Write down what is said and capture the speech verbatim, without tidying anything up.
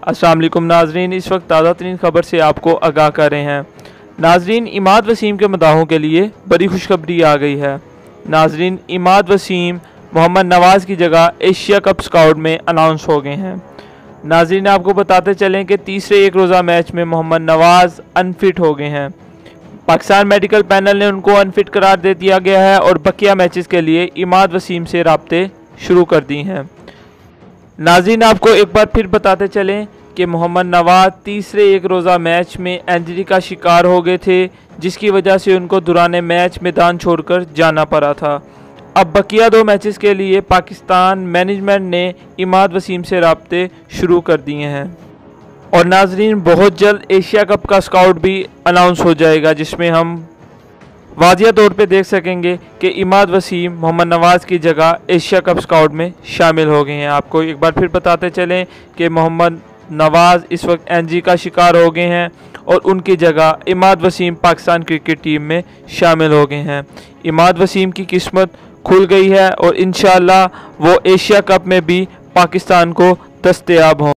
अस्सलाम वालेकुम नाजरीन, इस वक्त ताज़ा तरीन खबर से आपको आगाह कर रहे हैं। नाजरीन, इमाद वसीम के मदाहों के लिए बड़ी खुशखबरी आ गई है। नाजरीन, इमाद वसीम मोहम्मद नवाज़ की जगह एशिया कप स्क्वाड में अनाउंस हो गए हैं। नाजरीन, आपको बताते चलें कि तीसरे एक रोज़ा मैच में मोहम्मद नवाज़ अनफिट हो गए हैं। पाकिस्तान मेडिकल पैनल ने उनको अनफिट करार दे दिया गया है और बकिया मैचेस के लिए इमाद वसीम से राब्ते शुरू कर दी हैं। नाज़रीन, आपको एक बार फिर बताते चलें कि मोहम्मद नवाज़ तीसरे एक रोज़ा मैच में इंजरी का शिकार हो गए थे, जिसकी वजह से उनको दौरान मैच मैदान छोड़कर जाना पड़ा था। अब बकिया दो मैचेस के लिए पाकिस्तान मैनेजमेंट ने इमाद वसीम से राब्ते शुरू कर दिए हैं। और नाजरीन, बहुत जल्द एशिया कप का स्क्वाड भी अनाउंस हो जाएगा, जिसमें हम वाजिया तौर पे देख सकेंगे कि इमाद वसीम मोहम्मद नवाज़ की जगह एशिया कप स्क्वाड में शामिल हो गए हैं। आपको एक बार फिर बताते चलें कि मोहम्मद नवाज़ इस वक्त इंजरी का शिकार हो गए हैं और उनकी जगह इमाद वसीम पाकिस्तान क्रिकेट टीम में शामिल हो गए हैं। इमाद वसीम की किस्मत खुल गई है और इंशाअल्लाह वो एशिया कप में भी पाकिस्तान को दस्तयाब हों।